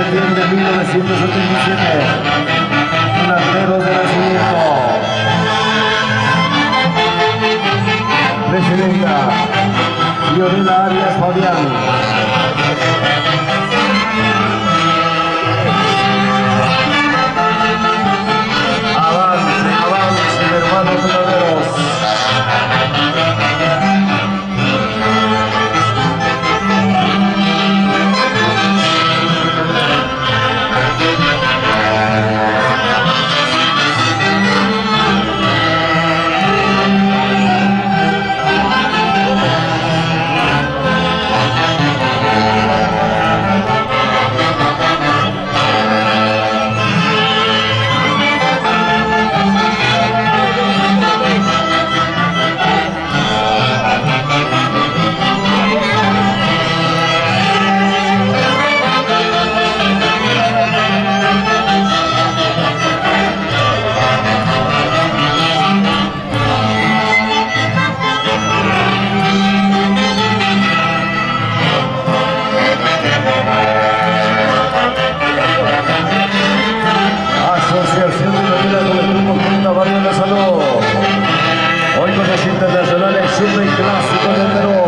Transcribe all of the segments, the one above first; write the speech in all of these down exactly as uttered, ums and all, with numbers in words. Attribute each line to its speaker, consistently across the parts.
Speaker 1: septiembre de mil novecientos setenta y siete. Delanteros de nacimiento. Presidenta Fiorella Arias Fabián. Avance, avance, hermanos peloteros. Internacionales Super Clásico del Perú.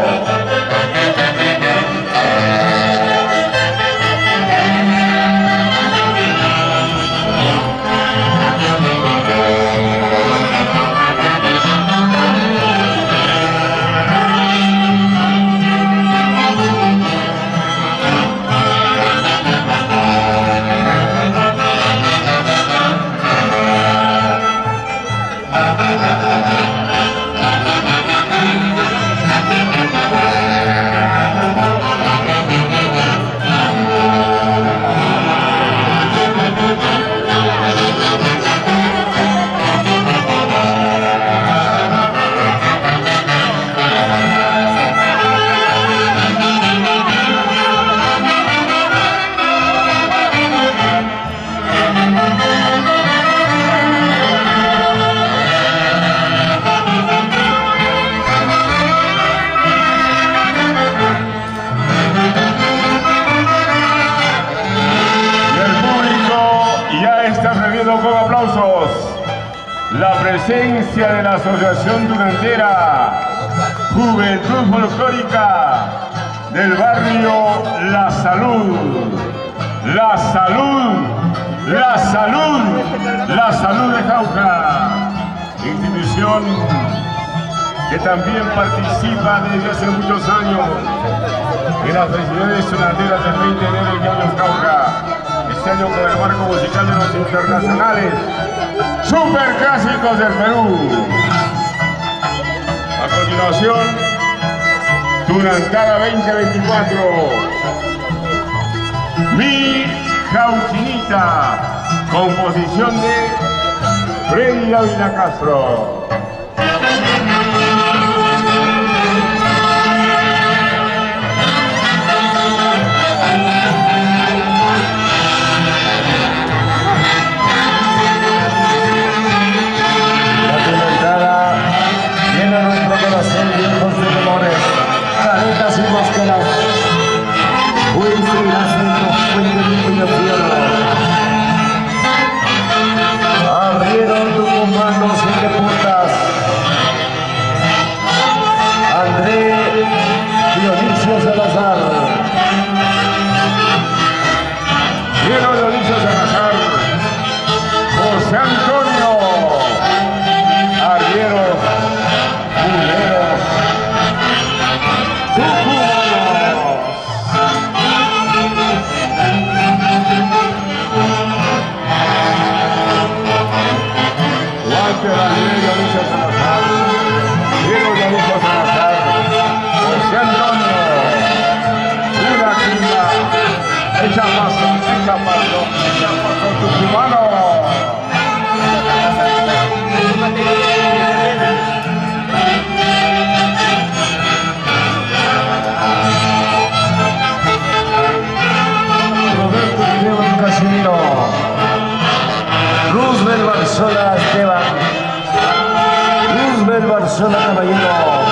Speaker 1: Con aplausos la presencia de la Asociación Tunantera Juventud Folclórica del barrio La Salud. La Salud, La Salud, La Salud de Jauja, institución que también participa desde hace muchos años en las festividades tunanteras del veinte de enero en Llano Cauca. Este año con el marco musical de los internacionales Super Clásicos del Perú. A continuación, Tunantara veinte veinticuatro. Mi Jauchinita, composición de Freddy Ávila Castro. Caretas y máscaras, juicio y acento, fuente de inspiración. Abrieron tu comando siete puntas. André Dionisio Salazar. Diego Dionisio Salazar. José Antonio Arriero Mulero. Echa paso, echa paso, echa paso tu cubano. Roberto Esteban Casimiro. Roosevelt Barzola Esteban. Roosevelt Barzola Caballero.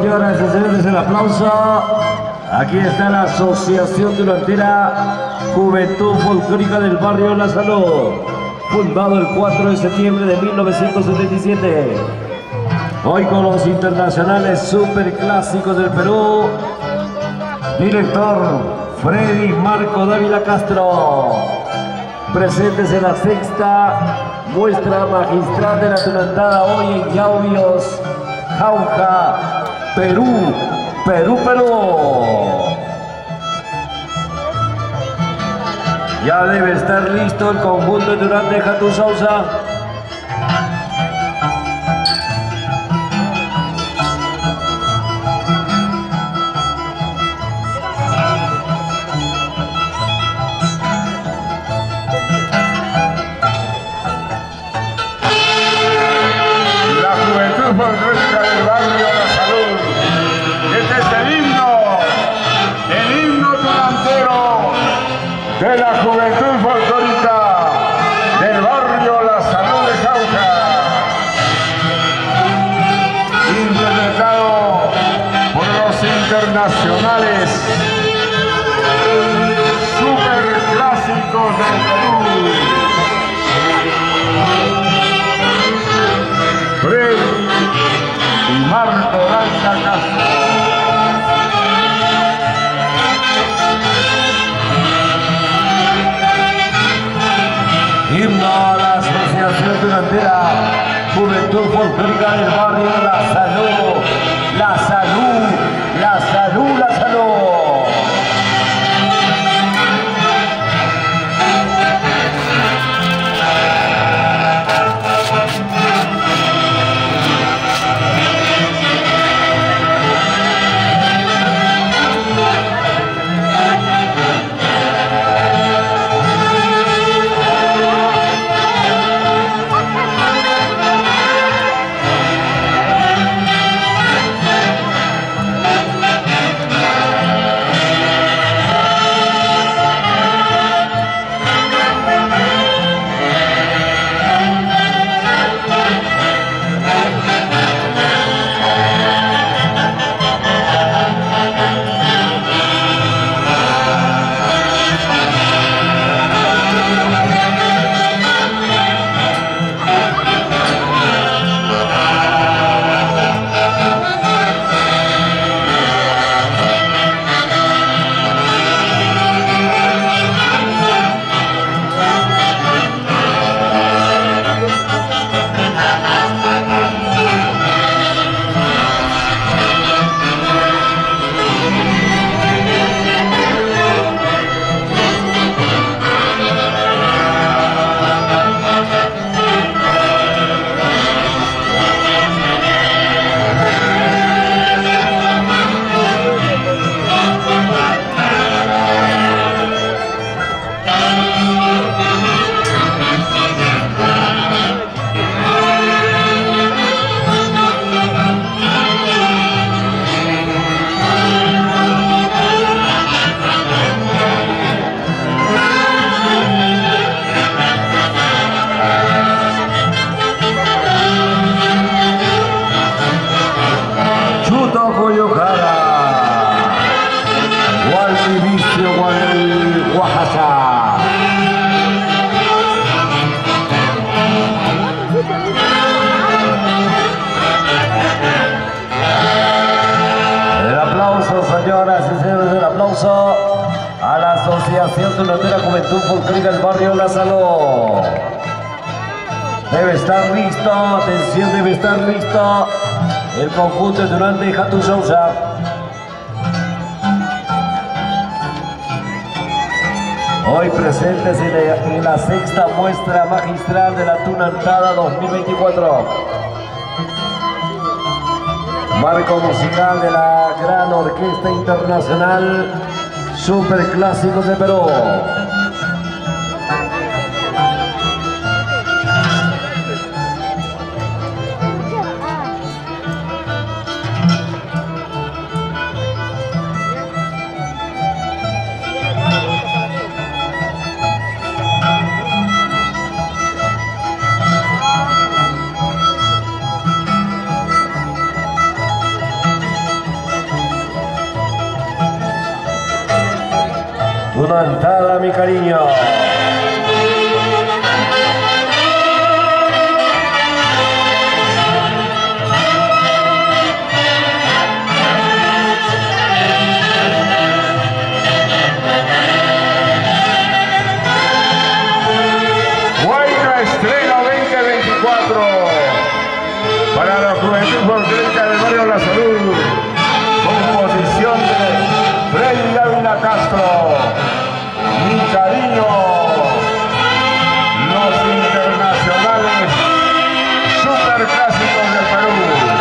Speaker 2: señoras y señores, el aplauso. Aquí está la Asociación Tunantera Juventud Folclórica del Barrio La Salud, fundado el cuatro de septiembre de mil novecientos setenta y siete. Hoy con los internacionales superclásicos del Perú. Director Freddy Marco Dávila Castro. Presentes en la sexta muestra magistral de la tunantada hoy en Yauyos, Jauja, Perú, Perú, Perú. Ya debe estar listo el conjunto de Tunante Jatu Sousa.
Speaker 1: Folclórica del Barrio La Salud. Este es el himno, el himno tunantero de la Juventud Folclórica del Barrio La Salud de Jauja, interpretado por los internacionales superclásicos del Perú. Freddy y Marco Dávila Castro.
Speaker 2: Himno a la Asociación Tunantera Juventud Folclórica del Barrio La Salud, La Salud, La Salud, La Salud. A la Asociación Tunantera Juventud Folclórica del Barrio La Salud. Debe estar listo, atención, debe estar listo el conjunto de Tunante Jatu Sousa. Hoy presentes en la, en la sexta muestra magistral de la Tunantada dos mil veinticuatro. Marco musical de la gran orquesta internacional Superclásicos de Perú. Una entrada, mi cariño.
Speaker 1: Buena estreno veinte veinticuatro para la Juventud Folclórica del Barrio La Salud. Composición de Freddy Ávila Castro. Mi cariño, los internacionales superclásicos del Perú.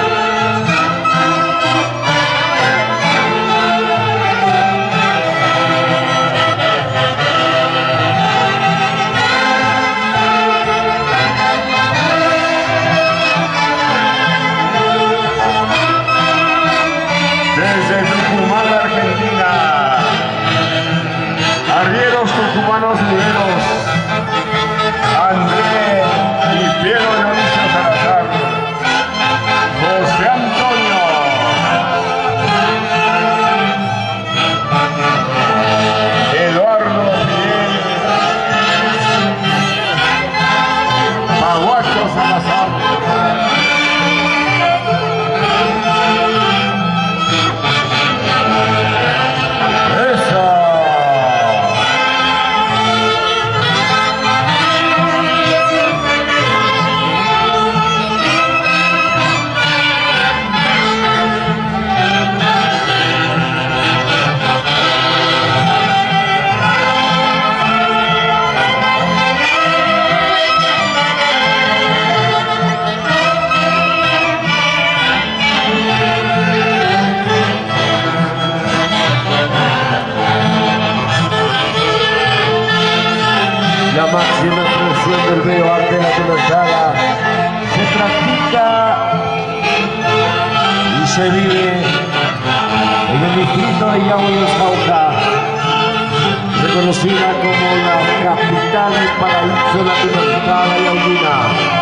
Speaker 1: Desde Tucumán, Argentina, arrieros tucumanos liberos, André y Piero Dionisio Salazar, José Antonio, Eduardo Fidel, Paguacho Salazar,
Speaker 2: la máxima expresión del bello arte de la telontada se practica y se vive en el distrito de Yauyos, Cauca, reconocida como la capital del paraíso de la telontada yauyina.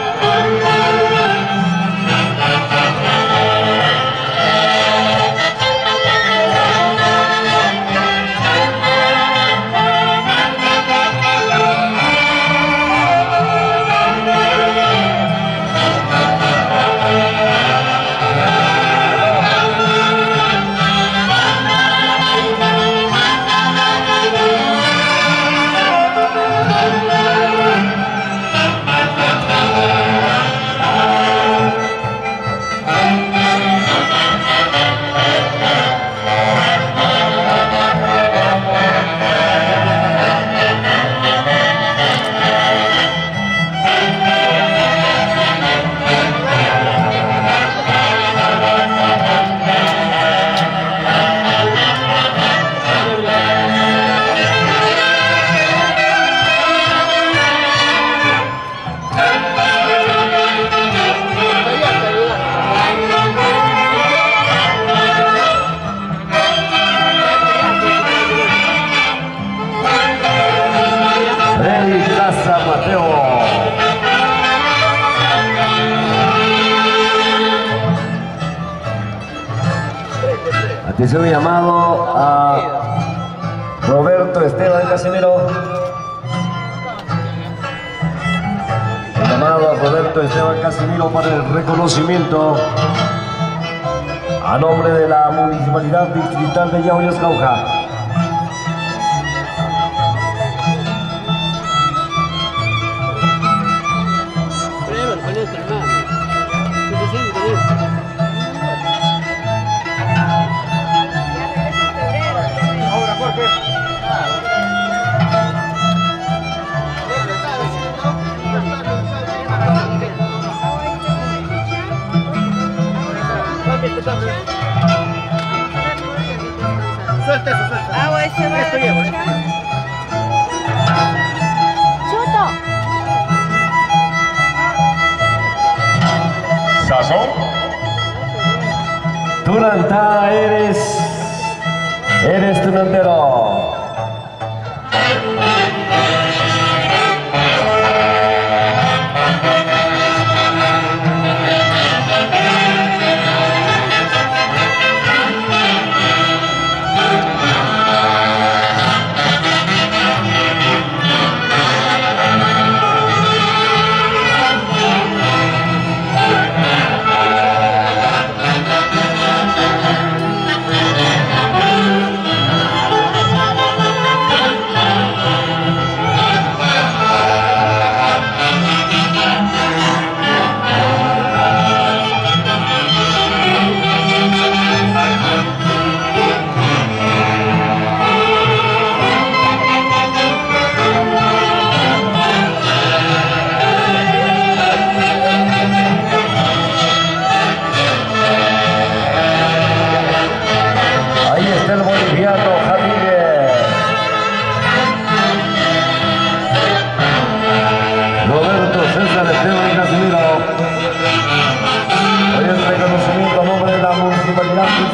Speaker 2: Atención, llamado a Roberto Esteban Casimiro. Llamado a Roberto Esteban Casimiro para el reconocimiento a nombre de la Municipalidad Distrital de Yauyos, Cauca.
Speaker 3: Suelta eso, suelta.
Speaker 4: Agua ese va.
Speaker 3: Esto llevo, ¿eh?
Speaker 4: Chuto.
Speaker 1: Sazón.
Speaker 2: Tunantá eres, eres tunantero.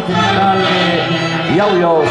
Speaker 2: Digital y Audios.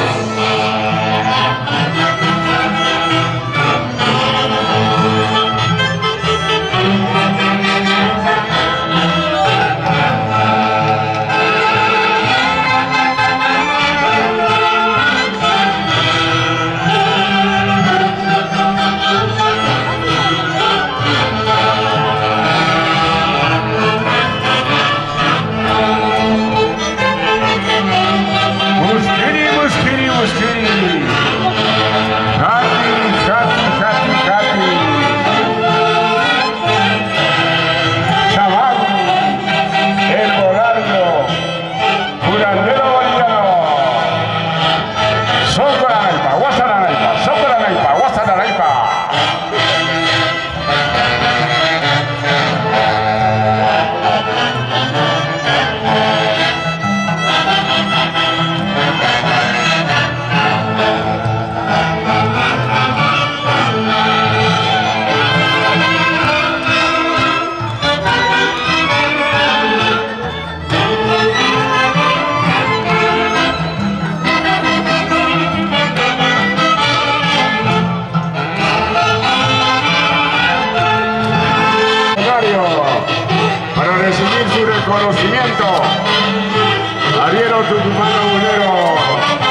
Speaker 1: Para recibir su reconocimiento, Ariero Tucumán Bolero.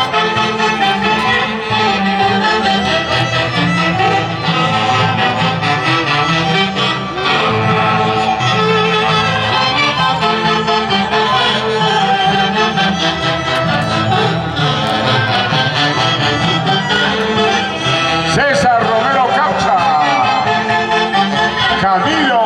Speaker 1: César Romero Caucha, Camilo.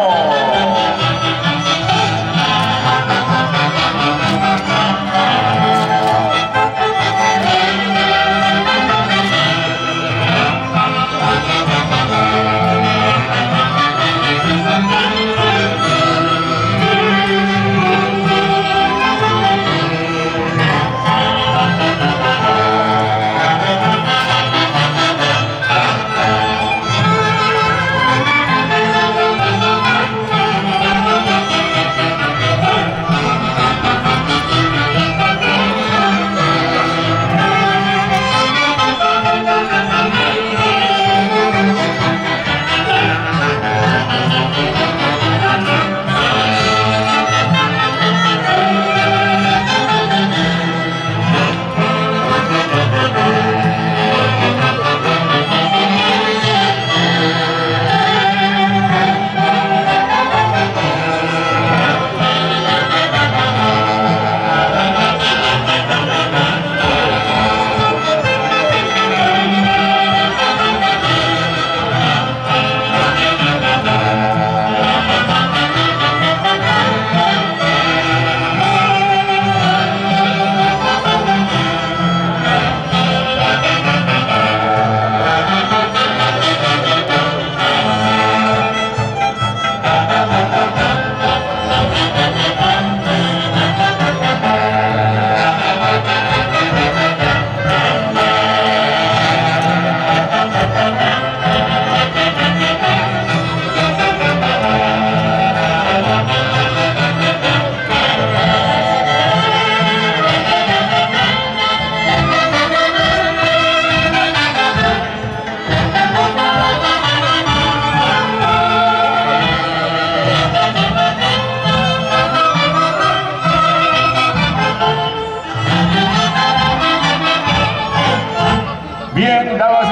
Speaker 1: Bien, damas